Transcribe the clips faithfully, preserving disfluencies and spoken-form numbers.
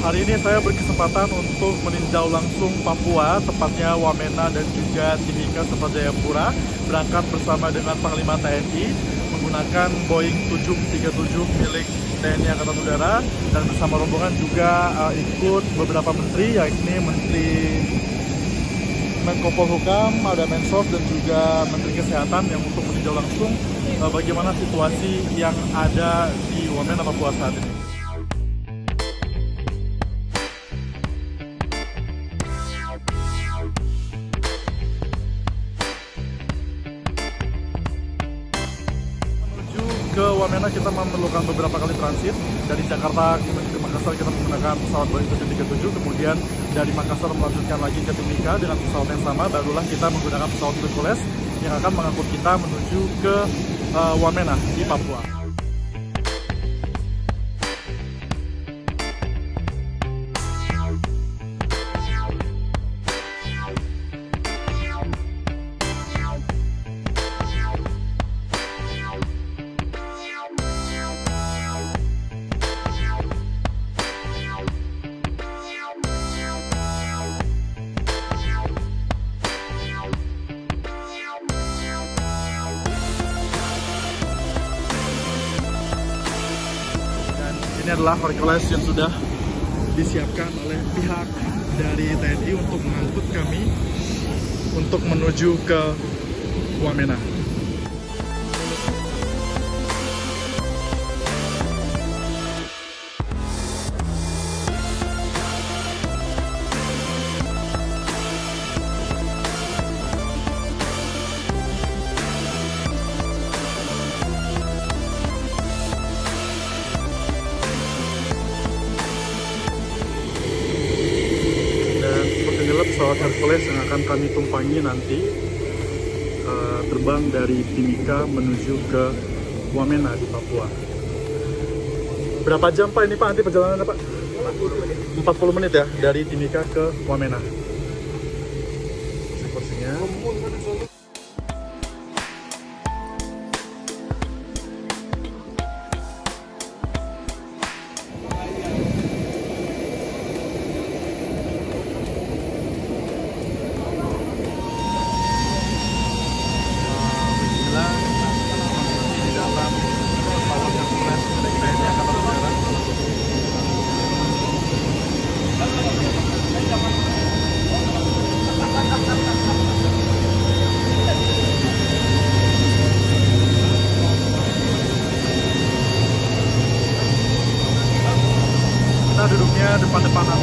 Hari ini saya berkesempatan untuk meninjau langsung Papua, tepatnya Wamena dan juga Timika serta Jayapura, berangkat bersama dengan Panglima T N I menggunakan Boeing tujuh tiga tujuh milik T N I Angkatan Udara, dan bersama rombongan juga uh, ikut beberapa menteri, yakni Menteri Menko Polhukam, ada Mensos dan juga Menteri Kesehatan yang untuk meninjau langsung uh, bagaimana situasi yang ada di Wamena Papua saat ini. Ke Wamena kita memerlukan beberapa kali transit. Dari Jakarta ke Makassar kita menggunakan pesawat Boeing tujuh tiga tujuh, kemudian dari Makassar melanjutkan lagi ke Timika dengan pesawat yang sama, barulah kita menggunakan pesawat Hercules yang akan mengangkut kita menuju ke uh, Wamena di Papua. Ini adalah Hercules yang sudah disiapkan oleh pihak dari T N I untuk mengangkut kami untuk menuju ke Wamena. Pesawat Hercules yang akan kami tumpangi nanti uh, terbang dari Timika menuju ke Wamena di Papua. Berapa jam Pak ini Pak nanti perjalanannya Pak? empat puluh menit ya dari Timika ke Wamena. Porsinya. Kita duduknya depan-depanan.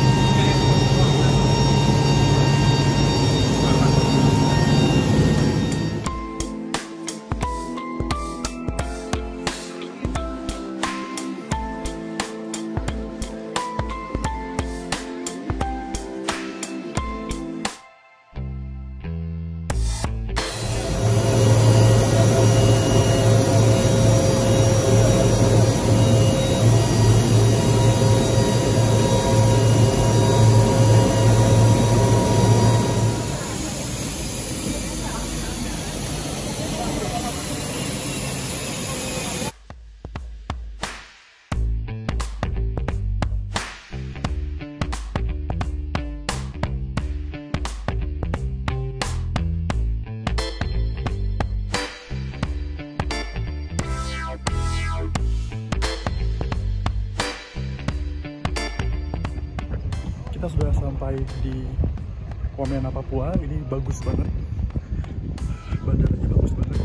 Kita sudah sampai di Wamena Papua. Ini bagus banget, bandaranya bagus banget,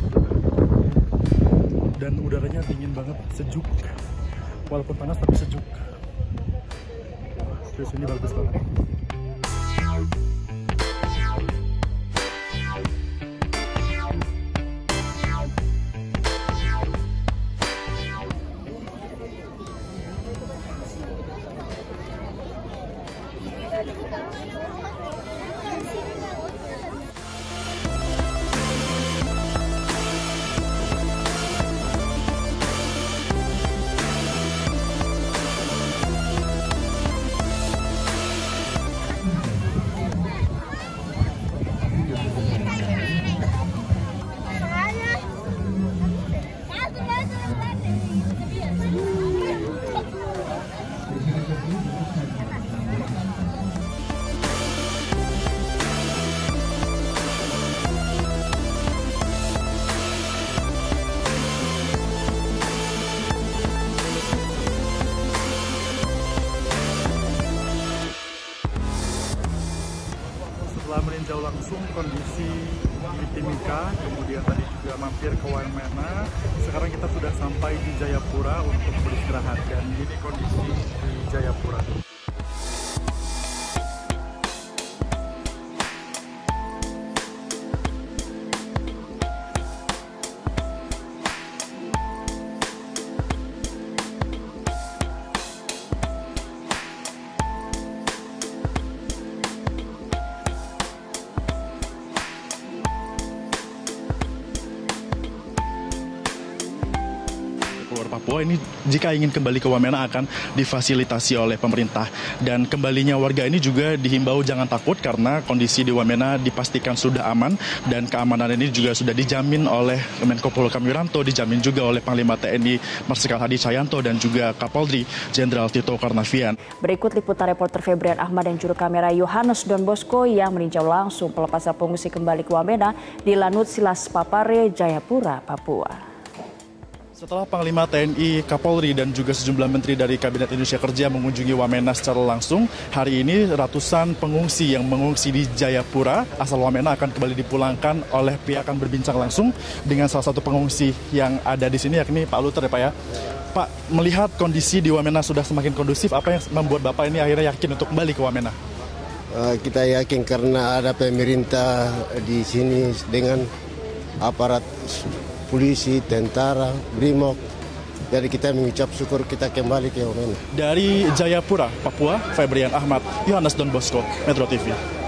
dan udaranya dingin banget, sejuk, walaupun panas tapi sejuk. Terus ini bagus banget. langsung kondisi di Timika, kemudian tadi juga mampir ke Wamena. Sekarang kita sudah sampai di Jayapura untuk beristirahat, dan ini kondisi di Jayapura. Papua ini jika ingin kembali ke Wamena akan difasilitasi oleh pemerintah, dan kembalinya warga ini juga dihimbau jangan takut karena kondisi di Wamena dipastikan sudah aman, dan keamanan ini juga sudah dijamin oleh Menko Polhukam Wiranto, dijamin juga oleh Panglima T N I Marsikal Hadi Cahyanto dan juga Kapolri Jenderal Tito Karnavian. Berikut liputan reporter Febrian Ahmad dan juru kamera Yohanes Don Bosco yang meninjau langsung pelepasan pengungsi kembali ke Wamena di Lanut Silas Papare, Jayapura, Papua. Setelah Panglima T N I, Kapolri, dan juga sejumlah menteri dari Kabinet Indonesia Kerja mengunjungi Wamena secara langsung, hari ini ratusan pengungsi yang mengungsi di Jayapura asal Wamena akan kembali dipulangkan oleh pihak akan berbincang langsung dengan salah satu pengungsi yang ada di sini, yakni Pak Luther ya Pak ya. Pak, melihat kondisi di Wamena sudah semakin kondusif, apa yang membuat Bapak ini akhirnya yakin untuk kembali ke Wamena? Uh, kita yakin karena ada pemerintah di sini dengan aparat polisi, tentara, brimob. Jadi kita mengucap syukur kita kembali ke Wamena. Dari Jayapura, Papua, Febrian Ahmad, Yohanes Don Bosco, Metro T V.